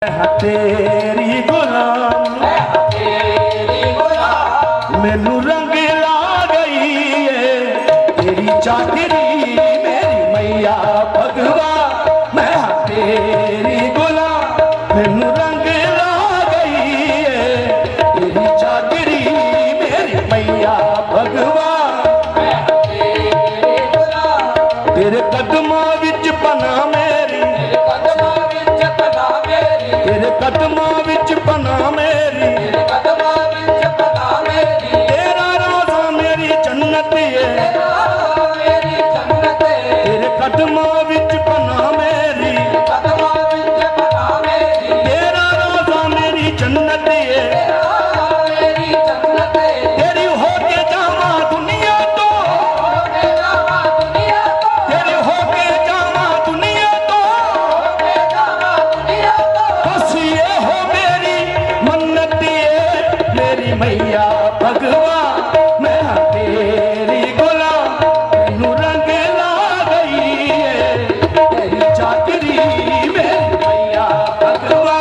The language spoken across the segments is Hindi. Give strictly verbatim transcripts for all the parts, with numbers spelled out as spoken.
तेरी गुलाम तेरी गुलाम मैनू रंग ला गई है तेरी चाकरी मेरी मैया भगवा। मैं तेरी गुलाम मैनू रंग ला गई है तेरी चाकरी मेरी मैया भगवा। तेरे कदमां विच पना मेरी तेरे कदमां विच पना मेरी तेरा रोज़ा मेरी जन्नत है तेरे कदमां विच पना मेरी तेरा रोज़ा मेरी जन्नत है तेरी होके जावा दुनिया तो तेरी होके जावा दुनिया तो बस ये हो मेरी मन्नत है मेरी मैया भगवा। मैं तेरी गुलाम मैनू रंग ला गई है तेरी चाकरी मेरी मैया भगवा।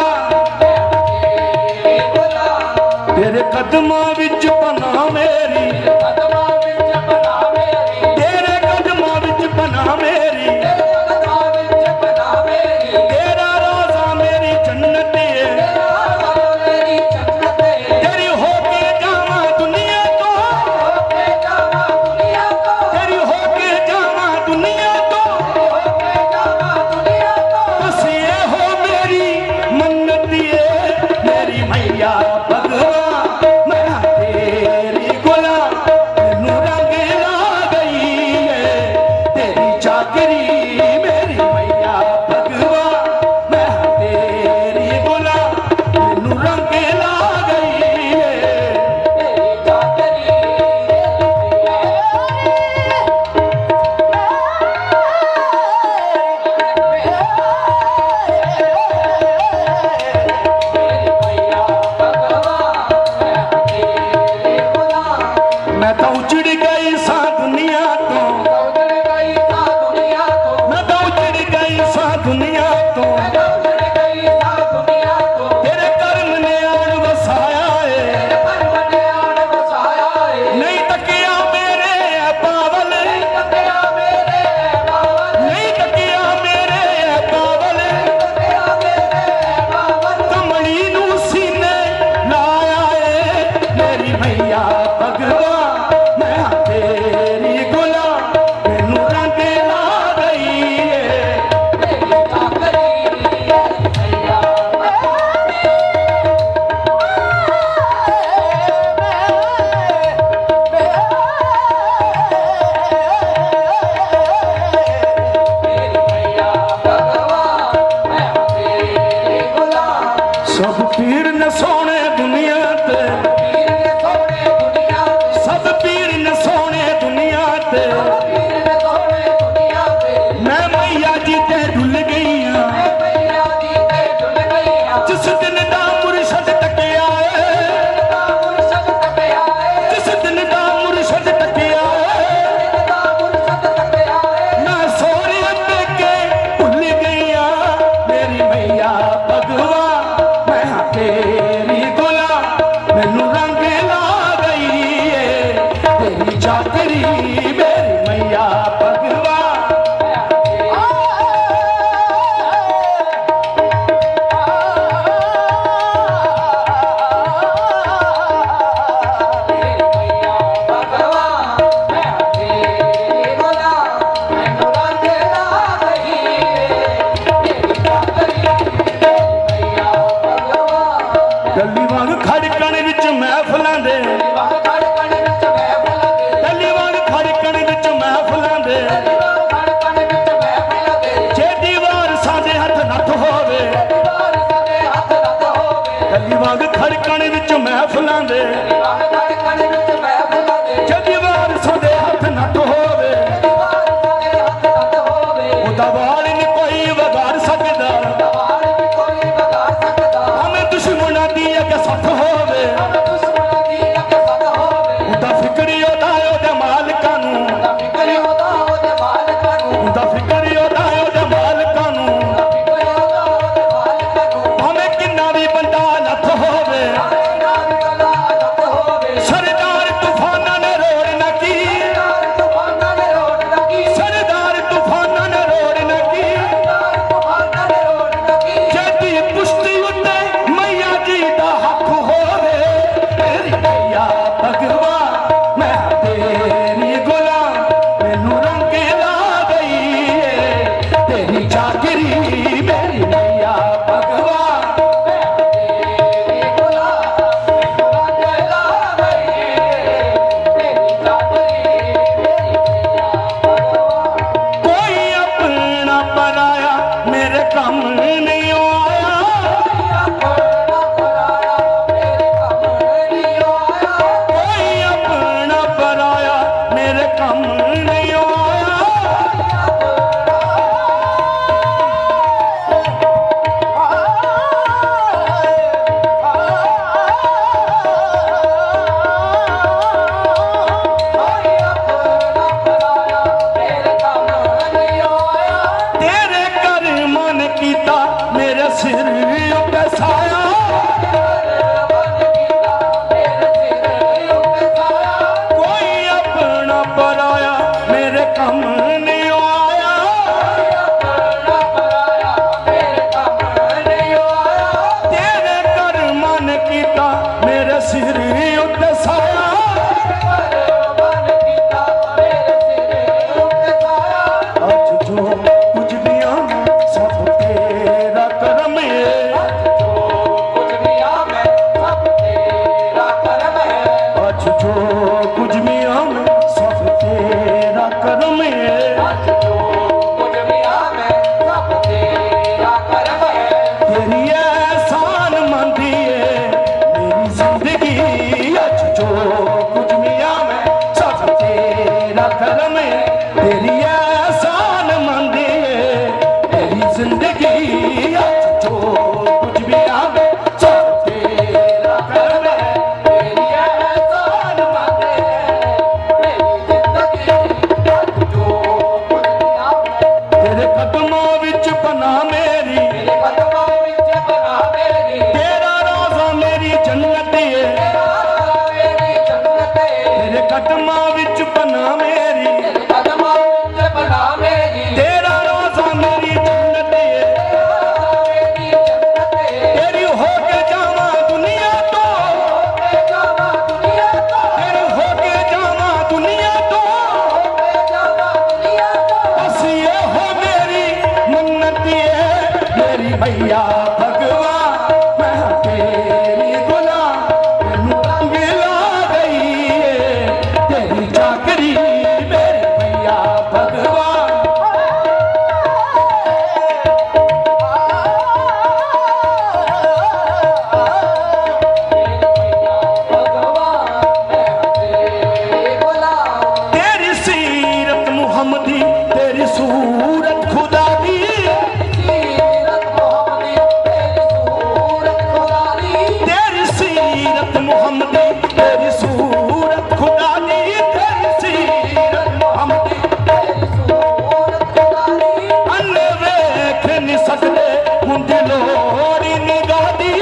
तेरे कदमां विच पना मेरी तेरे कदमां विच पना मेरी तेरा रोज़ा मेरी जन्नत है तेरी होके जावा दुनिया तो तेरी होके जावा दुनिया तो बस ये हो मेरी मन्नत है मेरी मैया भगवा। मैं तेरी गुलाम मैनू रंग ला गई है तेरी चाकरी मेरी मैया भगवा। मैं तेरी गुलाम मैनू रंग ला गई है तेरी चाकरी मैं तो उजड़ गई सा दुनिया तो मैं तो उजड़ गई सा दुनिया तो तेरे कर्म ने आन वसाया है नहीं तकिया मेरे है पावल नहीं तकिया मेरे है पावल कमली नू सीने लाया है मेरी मैया भगवा। मैं तेरी गुलाम मैनू रंग ला गई है तेरी चाकरी मैया सब पीर न सोने दुनिया ते सब पीर न सोने दुनिया ते मैं मैया जी ते डुल गई हां जिस दिन दा मुर्शद टकिया है जिस दिन दा मुर्शद टकिया है मैं सोने के भुल गई हां मेरी मैया भगवा। मैं तेरी गुलाम मैनू रंग ला गई है तेरी चाकरी मेरी मैया भगवा। गली वांग खड़कण विच महफिलां दे गली वांग खड़कण विच महफिलां दे जे दीवार साडे हथ नथ होवे गली वांग खड़कण विच महफिलां दे जे दीवार साडे हथ नथ होवे ओदा वाल नी कोई वगाड़ सकदा हमें दुश्मना दी अगे सथ होवे उदा फिक्री ओदा ओदे मालिकां नूं उदा फिक्री ओदा ओदे मालिकां नूं हमें उत्ते साया कोई अपना पराया मेरे कम नहीं आया तेरे कर्मां ने कीता मेरे सिर उत्ते साया अज जो कुछ भी आवे सब तेरा करम है अज जो कुछ भी आवे सब तेरा करम है तेरी एहसान मंदी है मेरी जिंदगी अज जो कुछ भी आवे सब तेरा करम है तेरी एहसान मंदी है मेरी जिंदगी अज जो कुछ भी आवे सब तेरा करम है तेरी एहसान मंदी है मेरी जिंदगी अज जो कुछ भी आवे तेरे कदमों विच बना मेरी तेरा रोज़ा मेरी जन्नत है तेरे कदमां विच बना मेरी तेरा रोज़ा मेरी जन्नत है तेरी हो के जावा दुनिया तो तेरी हो के जावा दुनिया तो बस ये हो मेरी मन्नत है मेरी भैया भगवान मैं तेरी गुलाम मैनू रंग ला गई है तेरी चाकरी मेरे भैया भगवान तेरी सीरत मुहम्मदी तेरी सूरत खुदा दी तेरी सीरत मुहम्मदी तेरी सूरत खुदा दी तेरी सीरत मुहम्मदी अन्ने वेख नहीं सकदे हुंदी लोड़ी निगाह दी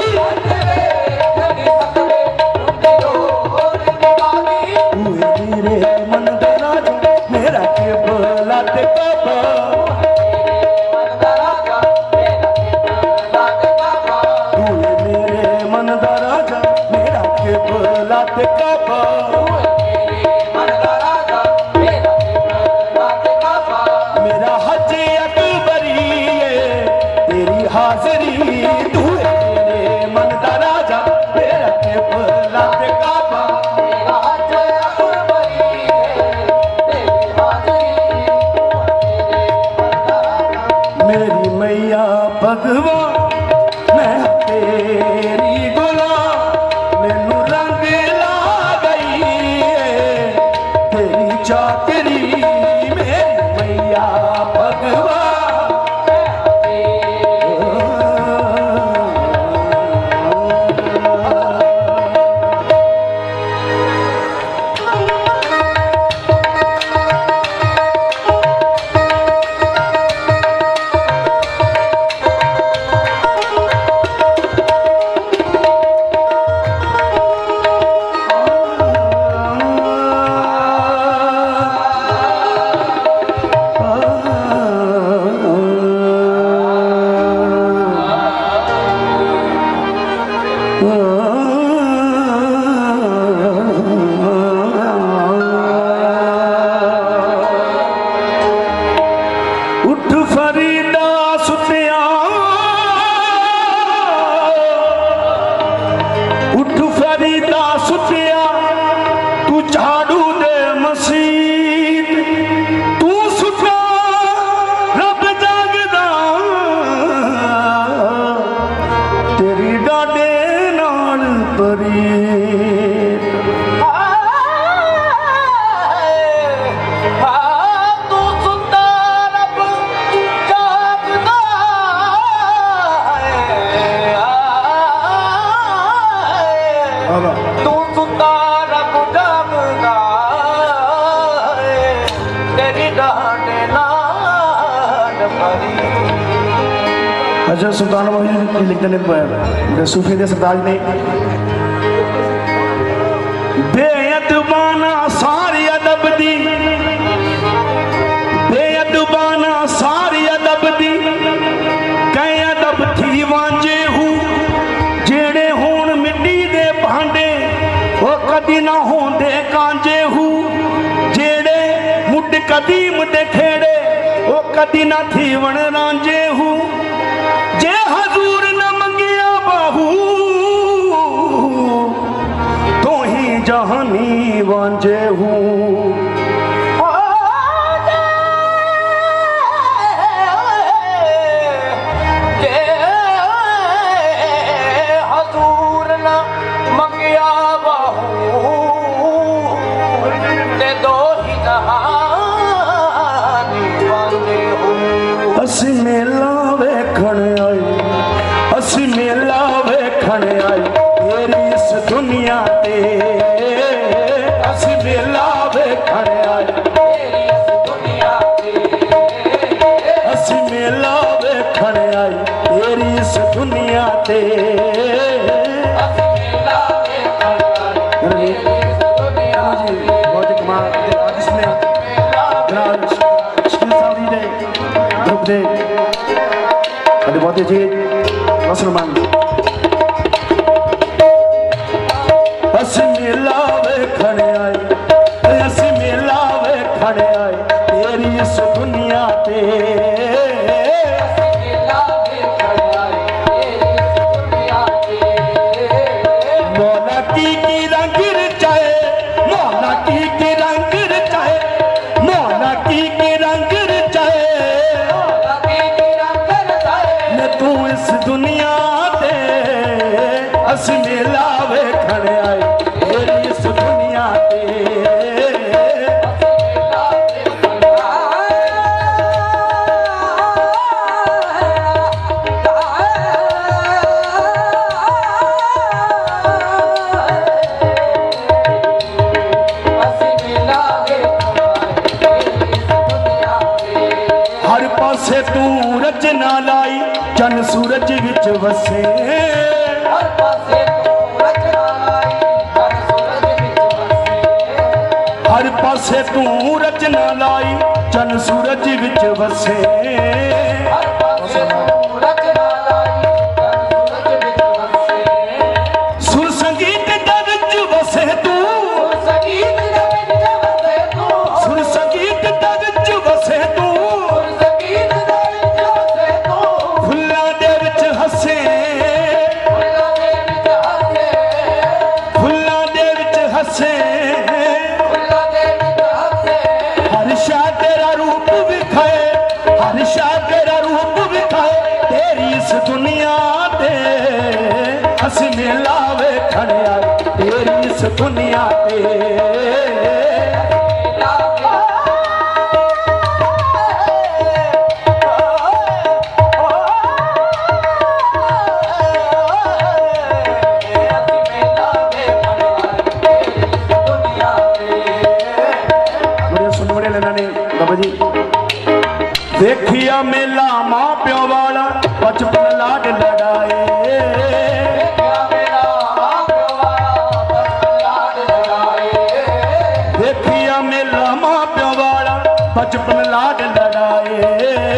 तूं मेरे मन दा राजा मेरा किबला ते काबा तू मेरे मन दा राजा मेरा किबला ते काबा मेरा हज अकबरी है तेरी हाजरी तू मेरे मन दा राजा मेरा किबला ते काबा मेरी मैया भगवान मैं तेरी गुलाम मैनू रंग ला गई है तेरी चाकरी मेरी मैया भगवान उठ फरीदा सुतिया उठ फरीदा सुतिया तू झाड़ू दे मसीत तू सुता रब जागदा तेरी डाडे नाल परी तू सुता रब जागदा तेरी डांटे नाल परी हजरत सुल्तान मोहम्मद लिखते ने सूफी दे सरताज ने बेअदबाना सारी अदब दी बेअदबाना सारी अदब दी कई अदब थी वांझे हूँ जेड़े होण मिट्टी दे भांडे वो कदी ना होंदे कांजे हूँ जेड़े मुड कदीम दे खेड़े वो कदी ना थी वण रांझे हूँ जे हजूर न मंगिया बाहू तो ही जहानी वांझे हूँ असी मेला वेखण आए असी मेला वेखण आए तेरी इस दुनिया ते असी मेला वेखण आए तेरी इस दुनिया ते असी मेला वेखण आए तेरी इस दुनिया ते असी मेला वेखण आए तेरी इस दुनिया ते बहुत कमाल जिसने जनाब शकील साहब जी ने ग्रुप दे अरे बहुत जी मुसलमान असी मेला वेखण आए असी मेला वेखण आए तेरी इस दुनिया ते असी मेला वेखण आए तेरी इस दुनिया ते मौला की की रंग रचाए मौला की की रंग रचाए मौला की की रंग रचाए तू इस दुनिया ते असी मेला वेखण आए तेरी इस दुनिया ते हर पासे तू रचना लाई चन सूरज विच वसे हर पासे तू रचना लाई चन सूरज विच वसे हर पासे तू रचना लाई चन सूरज विच वसे हर पासे तू रचना लाई चन सूरज विच वसे सुर संगीत दा विच वसे तू सुर संगीत दा विच वसे तू सुर संगीत दा विच वसे तू दुनिया ते असी मेला वेखण आए तेरी इस दुनिया ते सुन बड़े लेना ने बाबा जी देखिया मेला मां प्यो वाला बचपन लाड लड़ाए देखिया मेला मां प्यो वाला बचपन लाड लड़ाए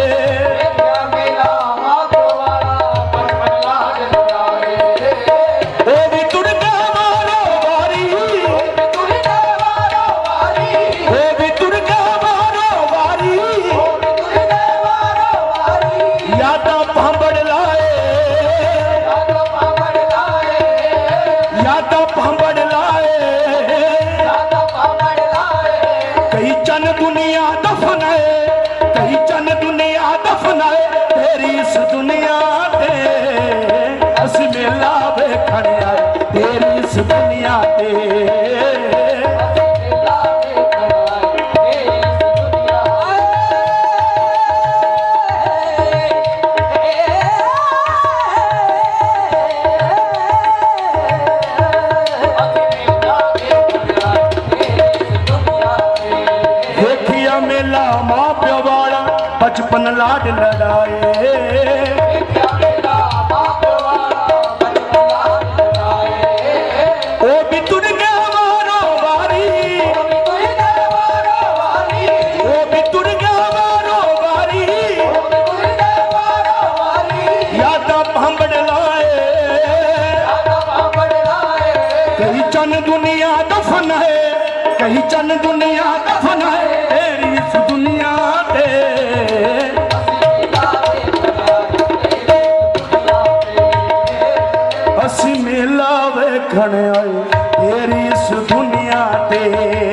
दुनिया दफनाए कई चन दुनिया दफनाए तेरी इस दुनिया ते असी मेला वेखण आए तेरी इस दुनिया ते मेला मां प्यो वाला बचपन लाड लड़ाए चन दुनिया दफन है, कहीं चन दुनिया दफन है तेरी इस दुनिया ते। असी मेला वेखण आए तेरी इस दुनिया ते।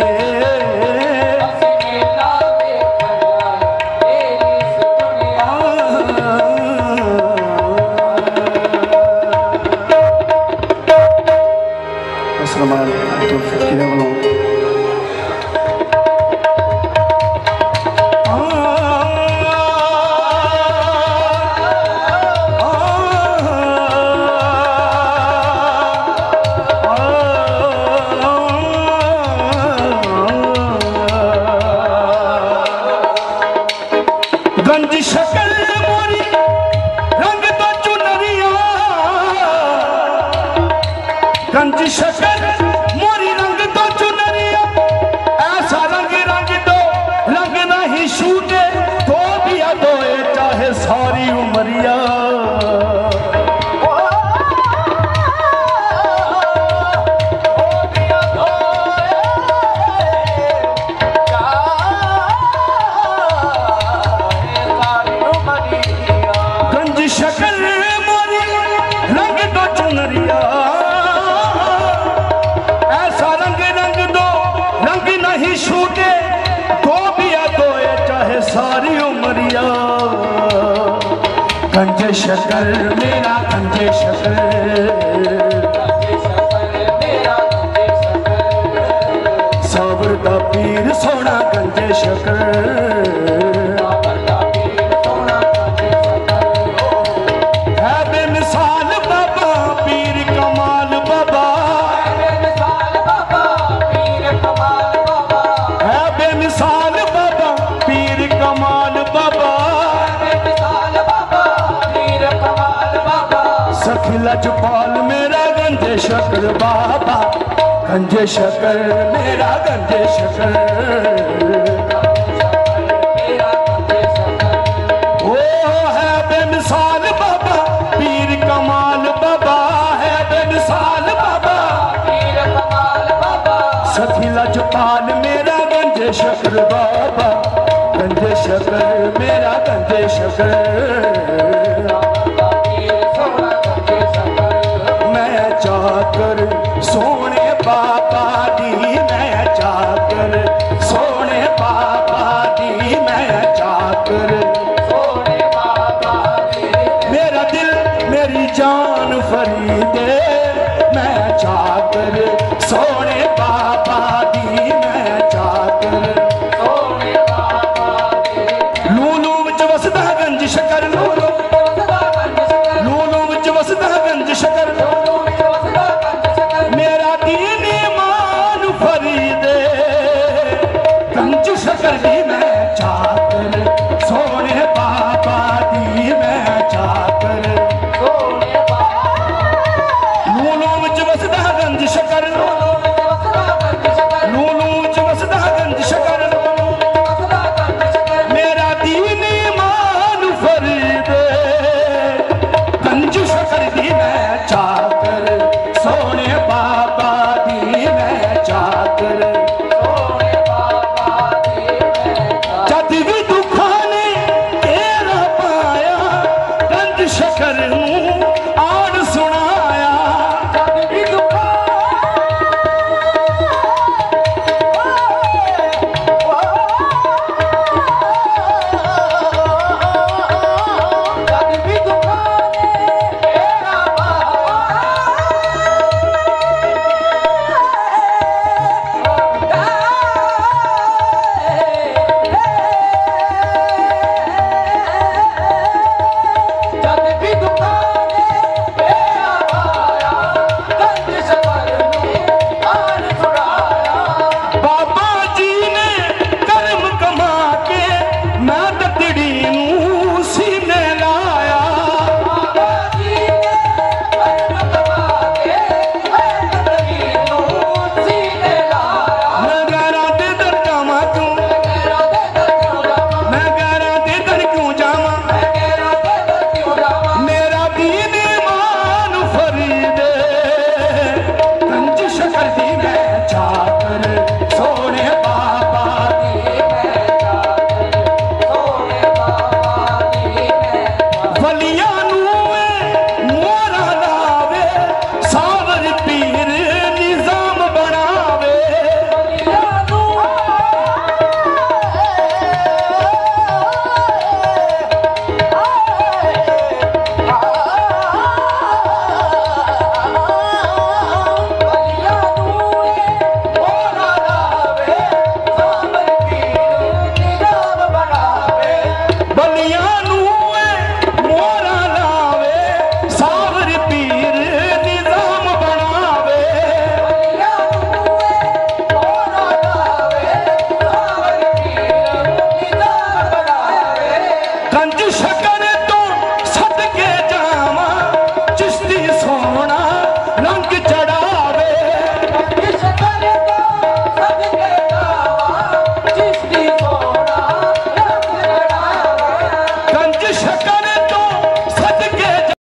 गंज शक्ल मोरी रंग तो चुनरिया, गंज शक्ल मोरी रंग तो चुनरिया, ऐसा रंग रंग दो रंग नहीं छूटे तो दिया दो चाहे सारी उमरिया। ऐसा रंग रंग दो रंग नहीं छूटे दो दिया दो चाहे सारी उमरिया। गंजे शक्ल मेरा गंजे शक्ल, साबर का पीर सोना गंजे शक्ल। लजपाल मेरा गंजे शक्ल बाबा, गंजे शक्ल मेरा गंजे शक्ल। ओ है बेमिसाल बाबा पीर कमाल बाबा, है बेमिसाल बाबा पीर कमाल बाबा। सखी लजपाल मेरा गंजे शक्ल बाबा, गंजे शक्ल मेरा गंजे शक्ल। चाकर सोने बाबा दी मैं चाकर, सोने बाबा दी मैं चाकर, सोने बाबा दी मेरा दिल मेरी जान फरीदे मैं चाकर, सोने बाबा दी मैं चाकर।